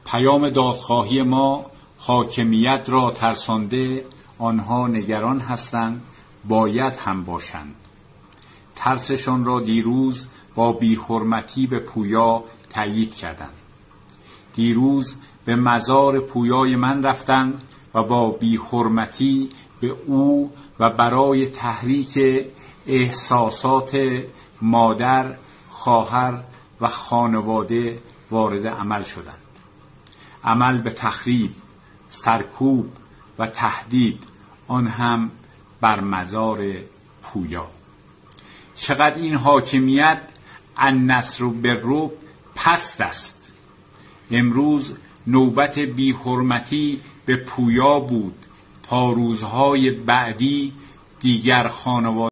پیام دادخواهی ما حاکمیت را ترسانده، آنها نگران هستند، باید هم باشند. ترسشان را دیروز با بی‌حرمتی به پویا تأیید کردند. دیروز به مزار پویای من رفتند و با بی‌حرمتی به او و برای تحریک احساسات مادر، خواهر و خانواده وارد عمل شدند. عمل به تخریب، سرکوب و تهدید، آن هم بر مزار پویا. چقدر این حاکمیت النصر بالرعب پست است. امروز نوبت بی‌حرمتی به پویا بود تا روزهای بعدی دیگر خانواده